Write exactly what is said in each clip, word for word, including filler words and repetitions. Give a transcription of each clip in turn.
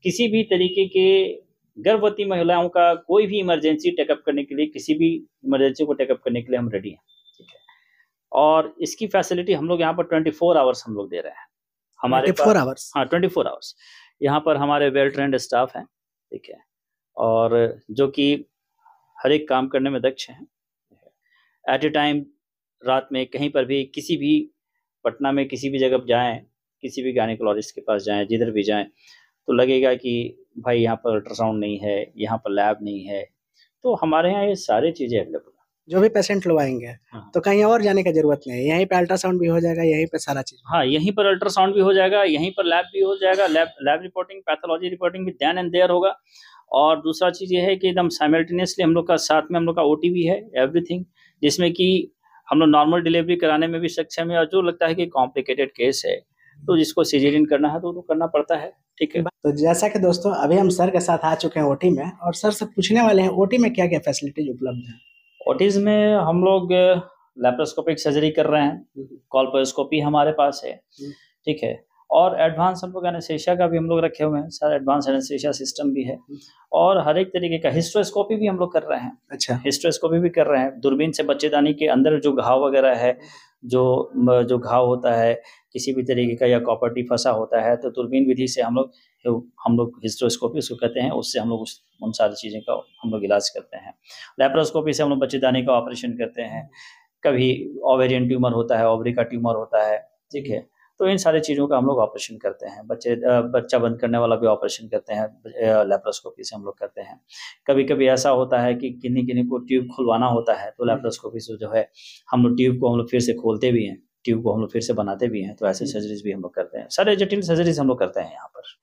किसी भी तरीके के गर्भवती महिलाओं का कोई भी इमरजेंसी टेकअप करने के लिए, किसी भी इमरजेंसी को टेकअप करने के लिए हम रेडी हैं, ठीक है। और इसकी फैसिलिटी हम लोग यहाँ पर ट्वेंटी फोर आवर्स हम लोग दे रहे हैं। हमारे ट्वेंटी फोर आवर्स हाँ ट्वेंटी फोर आवर्स यहाँ पर हमारे वेल ट्रेंड स्टाफ हैं, ठीक है, और जो कि हर एक काम करने में दक्ष हैं। एट ए टाइम रात में कहीं पर भी, किसी भी पटना में किसी भी जगह जाएं, किसी भी गायनेकोलॉजिस्ट के पास जाएं, जिधर भी जाएं, तो लगेगा कि भाई यहाँ पर अल्ट्रासाउंड नहीं है, यहाँ पर लैब नहीं है, तो हमारे यहाँ ये सारी चीज़ें अवेलेबल हैं। जो भी पेशेंट लोग आएंगे हाँ। तो कहीं और जाने की जरूरत नहीं है, यहीं पे अल्ट्रासाउंड भी हो जाएगा, यहीं पे सारा चीज। हाँ, यहीं पर अल्ट्रासाउंड भी हो जाएगा, यहीं पर लैब भी हो जाएगा, lab lab reporting, pathology reporting भी देन एंड देयर होगा। और दूसरा चीज़ ये है कि एकदम साइमल्टेनियसली हम लोग का साथ में हम लोग का ओटी भी है, एवरीथिंग, जिसमें कि हम लोग नॉर्मल डिलीवरी कराने में भी सक्षम है। और जो लगता है कि कॉम्प्लिकेटेड केस है तो जिसको सिजेरियन करना है तो वो करना पड़ता है, ठीक है। तो जैसा कि दोस्तों अभी हम सर के साथ आ चुके हैं ओटी में, और सर से पूछने वाले हैं ओटी में क्या क्या फैसिलिटीज उपलब्ध है। ओटीज में हम लोग लैप्रोस्कोपिक सर्जरी कर रहे हैं, कॉल्पोस्कोपी हमारे पास है, ठीक है, और एडवांस हम लोग एनेस्थीसिया का भी हम लोग रखे हुए हैं सर, एडवांस एनेस्थीसिया सिस्टम भी है, और हर एक तरीके का हिस्ट्रोस्कोपी भी हम लोग कर रहे हैं। अच्छा, हिस्ट्रोस्कोपी भी कर रहे हैं, दूरबीन से बच्चेदानी के अंदर जो घाव वगैरह है, जो जो घाव होता है किसी भी तरीके का, या कॉपर्टी फंसा होता है, तो दूरबीन विधि से हम लोग हम लोग हिस्ट्रोस्कोपी उसको कहते हैं, उससे हम लोग उस उन सारी चीज़ें का हम लोग इलाज करते हैं। लैप्रोस्कोपी से हम लोग बच्चेदानी का ऑपरेशन करते हैं, कभी ओवेरियन ट्यूमर होता है, ओवरी का ट्यूमर होता है, ठीक है, तो इन सारी चीज़ों का हम लोग ऑपरेशन करते हैं। बच्चे बच्चा बंद करने वाला भी ऑपरेशन करते हैं, लैप्रोस्कोपी से हम लोग करते हैं। कभी कभी ऐसा होता है कि किन्हीं किन्हीं को ट्यूब खुलवाना होता है, तो लैप्रोस्कोपी से जो है हम लोग ट्यूब को हम लोग फिर से खोलते भी हैं, ट्यूब को हम लोग फिर से बनाते भी हैं, तो ऐसे सर्जरीज भी हम लोग करते हैं। सारे जटिल सर्जरीज हम लोग करते हैं यहाँ पर।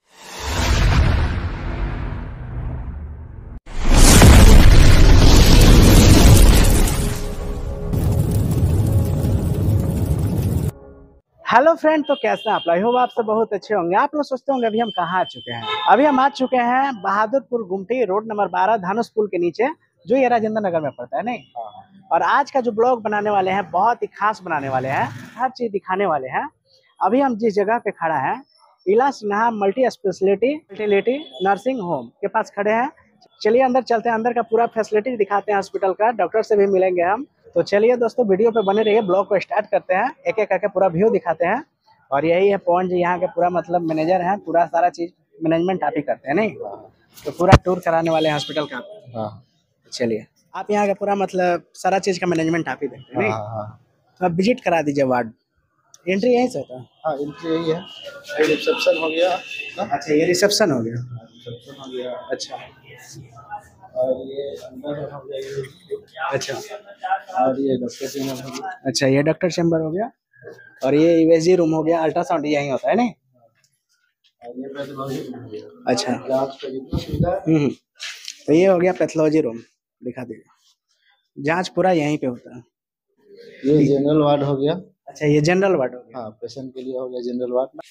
हेलो फ्रेंड, तो कैसे आप लोग? आप सब बहुत अच्छे होंगे। आप लोग सोचते होंगे अभी हम कहाँ आ चुके हैं। अभी हम आ चुके हैं बहादुरपुर गुमटी रोड नंबर बारह, धानुष पुल के नीचे, जो ये राजेंद्र नगर में पड़ता है, नहीं। और आज का जो ब्लॉग बनाने वाले हैं बहुत ही खास बनाने वाले हैं, हर चीज दिखाने वाले हैं। अभी हम जिस जगह पे खड़ा है, Ila Sinha multi speciality fertility nursing home के पास खड़े हैं। चलिए अंदर चलते हैं, अंदर का पूरा फैसिलिटी दिखाते हैं हॉस्पिटल का, डॉक्टर से भी मिलेंगे हम। तो चलिए दोस्तों वीडियो पे बने रहिए, ब्लॉग को स्टार्ट करते हैं, एक एक करके पूरा व्यू दिखाते हैं। और यही है पवन जी, यहाँ के पूरा मतलब मैनेजर हैं, पूरा सारा चीज मैनेजमेंट आप ही करते हैं, नहीं। तो पूरा टूर कराने वाले हैं हॉस्पिटल का। हाँ, चलिए आप यहाँ का पूरा मतलब सारा चीज का मैनेजमेंट आप ही देते हैं, नहीं। तो आप विजिट करा दीजिए वार्ड। एंट्री यहीं से होता है? हाँ, एंट्री यही है। ये रिसेप्शन हो गया। अच्छा, ये रिसेप्शन हो गया। रिसेप्शन हो गया। अच्छा, और ये अंदर हो गया। अच्छा, और ये डॉक्टर चेम्बर हो गया। अच्छा, ये डॉक्टर चेम्बर हो गया। और ये ईवीजी रूम हो गया, अल्ट्रासाउंड यहीं होता है, नहीं। और ये पैथोलॉजी रूम हो गया। अच्छा, जांच का जितना सुविधा है। हम्म तो ये हो गया पैथोलॉजी रूम, दिखा दीजिए। जांच पूरा यहीं पे होता है। ये जनरल वार्ड हो गया। अच्छा, ये जनरल वार्ड हो गया। हाँ, पेशेंट के लिए हो गया जनरल वार्ड।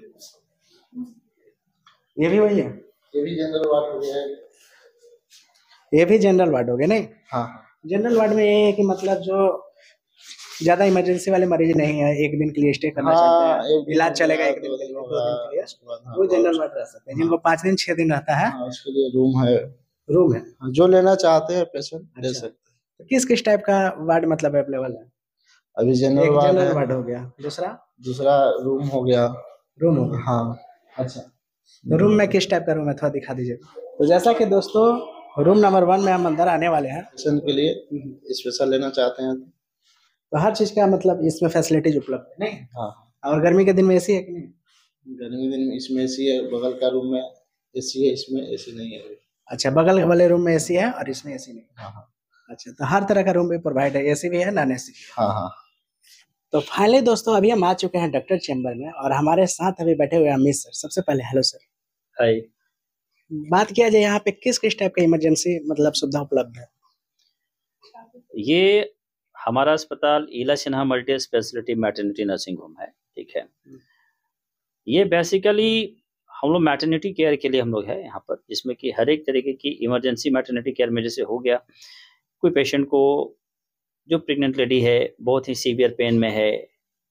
ये भी वही है, ये भी जनरल वार्ड हो गया। ये भी जनरल वार्ड हो गया, नहीं। हाँ, जनरल वार्ड में ये है कि मतलब जो ज्यादा इमरजेंसी वाले मरीज नहीं है, एक दिन के लिए स्टे करना हाँ, चाहते हैं, इलाज चलेगा एक दिन दो के लिए, दिन दो दिन के लिए, हाँ, वो जनरल वार्ड रह सकते हैं। जिनको पाँच दिन छह दिन रहता है, हाँ, उसके लिए रूम है। रूम है, जो लेना चाहते हैं पेशेंट ले सकते हैं। तो किस किस टाइप का वार्ड मतलब अवेलेबल है? अभी जनरल वार्ड जनरल है। वार्ड हो गया, दूसरा दूसरा रूम हो गया। रूम हो गया, हाँ। अच्छा, तो रूम में किस टाइप का रूम है थोड़ा दिखा दीजिए। तो जैसा कि दोस्तों रूम नंबर वन में हम अंदर आने वाले हैं। पेशेंट के लिए स्पेशल लेना चाहते हैं तो हर चीज का मतलब इसमें फैसिलिटीज उपलब्ध है, नहीं। हाँ। और गर्मी के दिन में एसी है कि नहीं? गर्मी दिन में इसमें एसी है, बगल का रूम में एसी है, इसमें एसी नहीं है। अच्छा, बगल वाले रूम में एसी है और इसमें एसी नहीं है। हाँ, हाँ। अच्छा, तो हर तरह का रूम भी प्रोवाइड है, एसी भी है, नॉन एसी। हाँ, हाँ। तो फाइनली दोस्तों अभी हम आ चुके हैं डॉक्टर चेम्बर में, और हमारे साथ अभी बैठे हुए अमित सर। सबसे पहले हेलो सर। हाय। बात किया जाए यहाँ पे किस किस टाइप का इमरजेंसी मतलब सुविधा उपलब्ध है? ये हमारा अस्पताल Ila Sinha multi speciality maternity nursing home है, ठीक है। ये बेसिकली हम लोग मैटरनिटी केयर के लिए हम लोग है यहाँ पर, जिसमें कि हर एक तरीके की इमरजेंसी मैटरनिटी केयर में जैसे हो गया, कोई पेशेंट को, जो प्रेग्नेंट लेडी है, बहुत ही सीवियर पेन में है,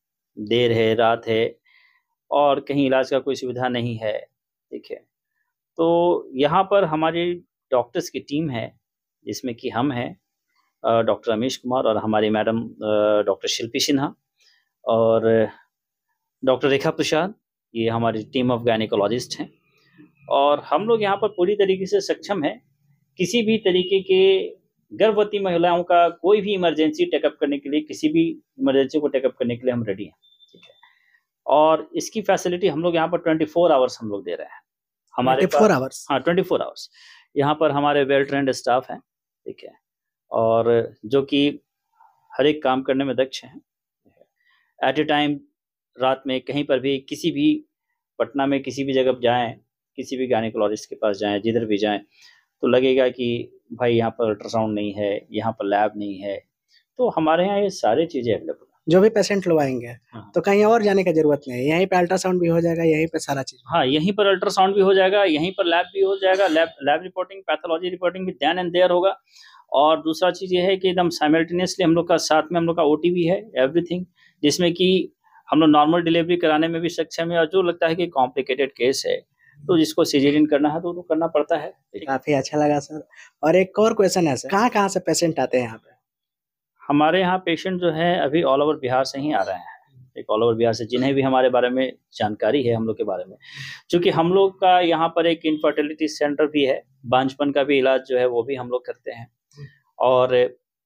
देर है, रात है, और कहीं इलाज का कोई सुविधा नहीं है, ठीक है, तो यहाँ पर हमारी डॉक्टर्स की टीम है, जिसमें कि हम हैं डॉक्टर रमेश कुमार और हमारी मैडम डॉक्टर शिल्पी सिन्हा और डॉक्टर रेखा प्रसाद, ये हमारी टीम ऑफ गायनिकोलॉजिस्ट हैं। और हम लोग यहाँ पर पूरी तरीके से सक्षम हैं किसी भी तरीके के गर्भवती महिलाओं का कोई भी इमरजेंसी टेकअप करने के लिए, किसी भी इमरजेंसी को टेकअप करने के लिए हम रेडी हैं, ठीक है। और इसकी फैसिलिटी हम लोग यहाँ पर ट्वेंटी फोर आवर्स हम लोग दे रहे हैं। हमारे ट्वेंटी फोर आवर्स हाँ ट्वेंटी फोर आवर्स यहाँ पर हमारे वेल ट्रेंड स्टाफ हैं, ठीक है, और जो कि हर एक काम करने में दक्ष हैं। एट ए टाइम रात में कहीं पर भी, किसी भी पटना में किसी भी जगह जाएं, किसी भी गायनिकोलॉजिस्ट के पास जाएं, जिधर भी जाएं, तो लगेगा कि भाई यहाँ पर अल्ट्रासाउंड नहीं है, यहाँ पर लैब नहीं है, तो हमारे यहाँ ये सारी चीज़ें अवेलेबल हैं। जो भी पेशेंट लोग आएंगे हाँ। तो कहीं और जाने की जरूरत नहीं है, यहीं पे अल्ट्रासाउंड भी हो जाएगा, यहीं पे सारा चीज। हाँ, यहीं पर अल्ट्रासाउंड भी हो जाएगा, यहीं पर लैब भी हो जाएगा, lab lab reporting, pathology reporting भी देन एंड देयर होगा। और दूसरा चीज़ ये है कि एकदम साइमल्टेनियसली हम लोग का साथ में हम लोग का ओटी भी है, एवरीथिंग, जिसमें कि हम लोग नॉर्मल डिलीवरी कराने में भी सक्षम है। और जो लगता है कि कॉम्प्लिकेटेड केस है तो जिसको सिजेरियन करना है तो वो करना पड़ता है। काफी अच्छा लगा सर। और एक और क्वेश्चन है सर, कहाँ कहाँ से पेशेंट आते हैं यहाँ पे? हमारे यहाँ पेशेंट जो है अभी ऑल ओवर बिहार से ही आ रहे हैं, एक ऑल ओवर बिहार से, जिन्हें भी हमारे बारे में जानकारी है हम लोग के बारे में, क्योंकि हम लोग का यहाँ पर एक इनफर्टिलिटी सेंटर भी है, बांझपन का भी इलाज जो है वो भी हम लोग करते हैं। और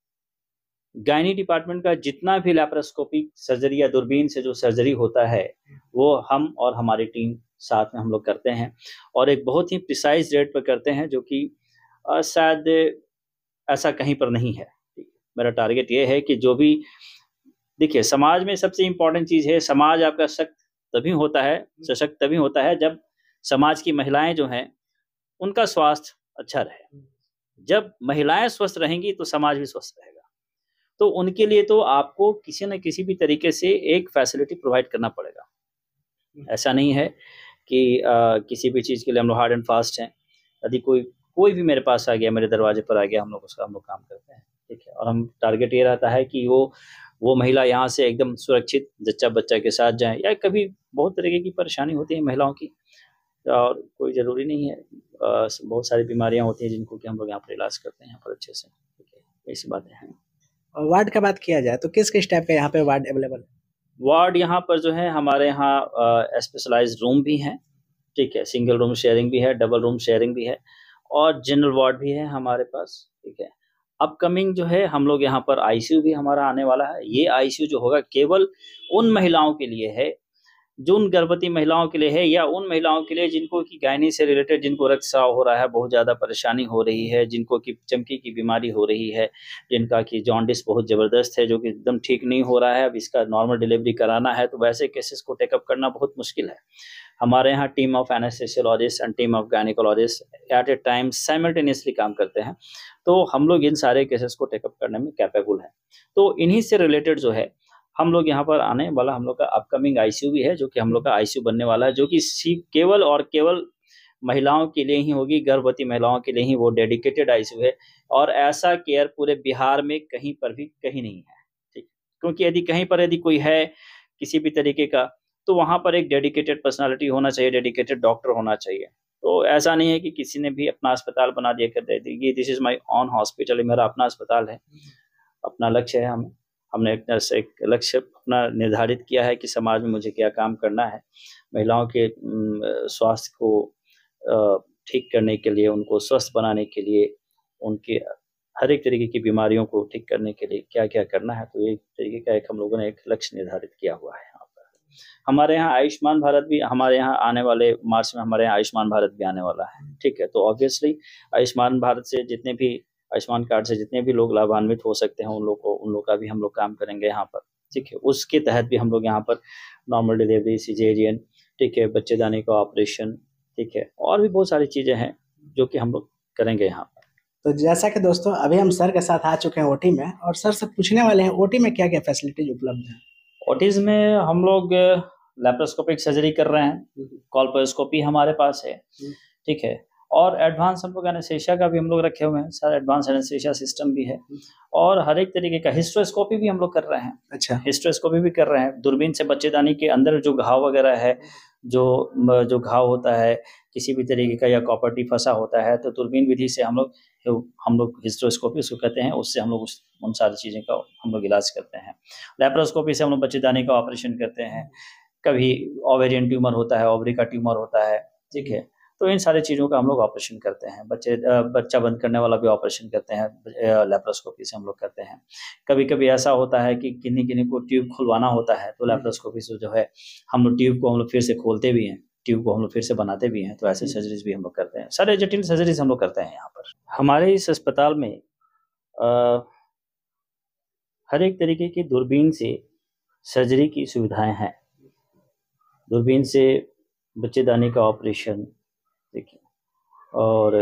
गायनी डिपार्टमेंट का जितना भी लैप्रोस्कोपिक सर्जरी या दूरबीन से जो सर्जरी होता है वो हम और हमारी टीम साथ में हम लोग करते हैं, और एक बहुत ही प्रिसाइज रेट पर करते हैं, जो कि शायद ऐसा कहीं पर नहीं है। मेरा टारगेट ये है कि जो भी, देखिए समाज में सबसे इम्पोर्टेंट चीज़ है, समाज आपका सशक्त तभी होता है, सशक्त तभी होता है जब समाज की महिलाएं जो हैं उनका स्वास्थ्य अच्छा रहे। जब महिलाएं स्वस्थ रहेंगी तो समाज भी स्वस्थ रहेगा। तो उनके लिए तो आपको किसी न किसी भी तरीके से एक फैसिलिटी प्रोवाइड करना पड़ेगा। ऐसा नहीं है कि आ, किसी भी चीज़ के लिए हम लोग हार्ड एंड फास्ट हैं। यदि कोई कोई भी मेरे पास आ गया, मेरे दरवाजे पर आ गया, हम लोग उसका हम लोग काम करते हैं, ठीक है। और हम टारगेट ये रहता है कि वो वो महिला यहाँ से एकदम सुरक्षित जच्चा बच्चा के साथ जाए, या कभी बहुत तरीके की परेशानी होती है महिलाओं की, और कोई ज़रूरी नहीं है, आ, बहुत सारी बीमारियाँ होती हैं जिनको कि हम लोग यहाँ पर इलाज करते हैं यहाँ पर अच्छे से, ठीक है। ऐसी बातें हैं। और वार्ड का बात किया जाए तो किस किस टाइप का यहाँ पे वार्ड अवेलेबल है? वार्ड यहाँ पर जो है हमारे यहाँ स्पेशलाइज्ड रूम भी हैं, ठीक है, सिंगल रूम शेयरिंग भी है, डबल रूम शेयरिंग भी है, और जनरल वार्ड भी है हमारे पास, ठीक है। अपकमिंग जो है हम लोग यहाँ पर आईसीयू भी हमारा आने वाला है। ये आईसीयू जो होगा केवल उन महिलाओं के लिए है, जो उन गर्भवती महिलाओं के लिए है, या उन महिलाओं के लिए जिनको कि गायनी से रिलेटेड, जिनको रक्तस्राव हो रहा है, बहुत ज़्यादा परेशानी हो रही है, जिनको कि चमकी की बीमारी हो रही है, जिनका कि जॉन्डिस बहुत ज़बरदस्त है, जो कि एकदम ठीक नहीं हो रहा है, अब इसका नॉर्मल डिलीवरी कराना है, तो वैसे केसेस को टेकअप करना बहुत मुश्किल है। हमारे यहाँ team of anaesthesiologist and team of gynaecologist at a time simultaneously काम करते हैं, तो हम लोग इन सारे केसेस को टेकअप करने में कैपेबल हैं। तो इन्हीं से रिलेटेड जो है हम लोग यहाँ पर आने वाला, हम लोग का अपकमिंग आईसीयू भी है, जो कि हम लोग का आईसीयू बनने वाला है, जो कि केवल और केवल महिलाओं के लिए ही होगी, गर्भवती महिलाओं के लिए ही वो डेडिकेटेड आईसीयू है। और ऐसा केयर पूरे बिहार में कहीं पर भी कहीं नहीं है, ठीक। क्योंकि यदि कहीं पर यदि कोई है किसी भी तरीके का, तो वहाँ पर एक डेडिकेटेड पर्सनालिटी होना चाहिए, डेडिकेटेड डॉक्टर होना चाहिए। तो ऐसा नहीं है कि किसी ने भी अपना अस्पताल बना दिया कर दे दी, this is my own hospital, मेरा अपना अस्पताल है, अपना लक्ष्य है। हमें हमने एक तरह से एक लक्ष्य अपना निर्धारित किया है कि समाज में मुझे क्या काम करना है, महिलाओं के स्वास्थ्य को ठीक करने के लिए, उनको स्वस्थ बनाने के लिए, उनके हर एक तरीके की बीमारियों को ठीक करने के लिए क्या क्या करना है। तो एक तरीके का एक हम लोगों ने एक लक्ष्य निर्धारित किया हुआ है। यहाँ पर हमारे यहाँ आयुष्मान भारत भी, हमारे यहाँ आने वाले मार्च में हमारे यहाँ आयुष्मान भारत भी आने वाला है, ठीक है। तो ऑब्वियसली आयुष्मान भारत से जितने भी, आयुष्मान कार्ड से जितने भी लोग लाभान्वित हो सकते हैं, उन लोग को उन लोग का भी हम लोग काम करेंगे यहाँ पर, ठीक है। उसके तहत भी हम लोग यहाँ पर नॉर्मल डिलीवरी, सिजेरियन, ठीक है, बच्चेदानी का ऑपरेशन, ठीक है, और भी बहुत सारी चीज़ें हैं जो कि हम लोग करेंगे यहाँ पर। तो जैसा कि दोस्तों अभी हम सर के साथ आ चुके हैं ओटी में, और सर से पूछने वाले हैं ओटी में क्या क्या फैसिलिटीज उपलब्ध है। ओटीज में हम लोग लैप्रोस्कोपिक सर्जरी कर रहे हैं, कॉल्पोस्कोपी हमारे पास है, ठीक है, और एडवांस हम लोग एनेस्थेसिया का भी हम लोग रखे हुए हैं, सर एडवांस एनेस्थेसिया सिस्टम भी है, और हर एक तरीके का हिस्ट्रोस्कोपी भी हम लोग कर रहे हैं। अच्छा, हिस्ट्रोस्कोपी भी कर रहे हैं, दूरबीन से बच्चेदानी के अंदर जो घाव वगैरह है, जो जो घाव होता है, किसी भी तरीके का या कॉपर टी फंसा होता है तो दूरबीन विधि से हम लोग हम लोग हिस्ट्रोस्कोपी उसको कहते हैं, उससे हम लोग उस उन सारी चीज़ों का हम लोग इलाज करते हैं। लैप्रोस्कोपी से हम लोग बच्चेदानी का ऑपरेशन करते हैं। कभी ओवेरियन ट्यूमर होता है, ओवरी का ट्यूमर होता है, ठीक है, तो इन सारी चीज़ों का हम लोग ऑपरेशन करते हैं। बच्चे बच्चा बंद करने वाला भी ऑपरेशन करते हैं, लैप्रोस्कोपी से हम लोग करते हैं। कभी कभी ऐसा होता है कि किन्हीं किन्हीं को ट्यूब खुलवाना होता है तो लैप्रोस्कोपी से जो है हम लोग ट्यूब को हम लोग फिर से खोलते भी हैं, ट्यूब को हम लोग फिर से बनाते भी हैं, तो ऐसे सर्जरीज भी हम लोग करते हैं। सारे जटिल सर्जरीज हम लोग करते हैं यहाँ पर। हमारे इस अस्पताल में आ, हर एक तरीके की दूरबीन से सर्जरी की सुविधाएं हैं। दूरबीन से बच्चेदानी का ऑपरेशन, देखिए, और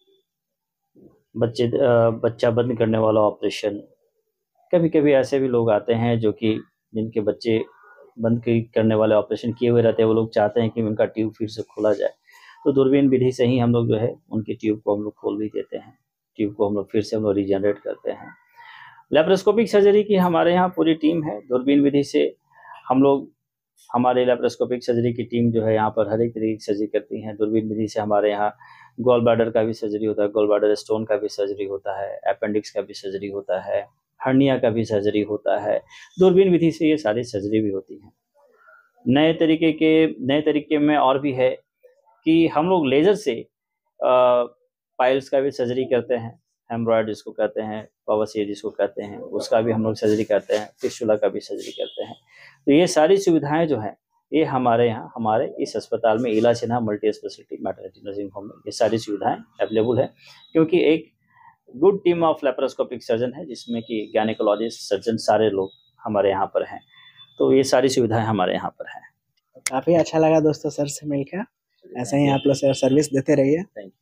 बच्चे बच्चा बंद करने वाला ऑपरेशन। कभी कभी ऐसे भी लोग आते हैं जो कि जिनके बच्चे बंद करने वाले ऑपरेशन किए हुए रहते हैं, वो लोग चाहते हैं कि उनका ट्यूब फिर से खोला जाए, तो दूरबीन विधि से ही हम लोग जो है उनकी ट्यूब को हम लोग खोल भी देते हैं, ट्यूब को हम लोग फिर से हम लोग रीजनरेट करते हैं। लैप्रोस्कोपिक सर्जरी की हमारे यहाँ पूरी टीम है। दूरबीन विधि से हम लोग, हमारे लैप्रोस्कोपिक सर्जरी की टीम जो है यहाँ पर हर एक तरीके की सर्जरी करती है। दूरबीन विधि से हमारे यहाँ गॉल ब्लैडर का भी सर्जरी होता है, गॉल ब्लैडर स्टोन का भी सर्जरी होता है, अपेंडिक्स का भी सर्जरी होता है, हर्निया का भी सर्जरी होता है। दूरबीन विधि से ये सारी सर्जरी भी होती है। नए तरीके के नए तरीके में और भी है कि हम लोग लेज़र से पाइल्स का भी सर्जरी करते हैं, हेमरॉयड जिसको कहते हैं, पवसिया जिसको कहते हैं, उसका भी हम लोग सर्जरी करते हैं, फिस्टुला का भी सर्जरी करते हैं। तो ये सारी सुविधाएं जो हैं ये हमारे यहाँ हमारे इस अस्पताल में Ila Sinha multi speciality maternity nursing home में ये सारी सुविधाएं अवेलेबल है, क्योंकि एक good team of laparoscopic surgeon है जिसमें कि गायनेकोलॉजिस्ट, सर्जन सारे लोग हमारे यहाँ पर हैं। तो ये सारी सुविधाएं हमारे यहाँ पर हैं। काफ़ी अच्छा लगा दोस्तों सर से मिलकर। ऐसे ही आप लोग सर्विस देते रहिए। Thank you.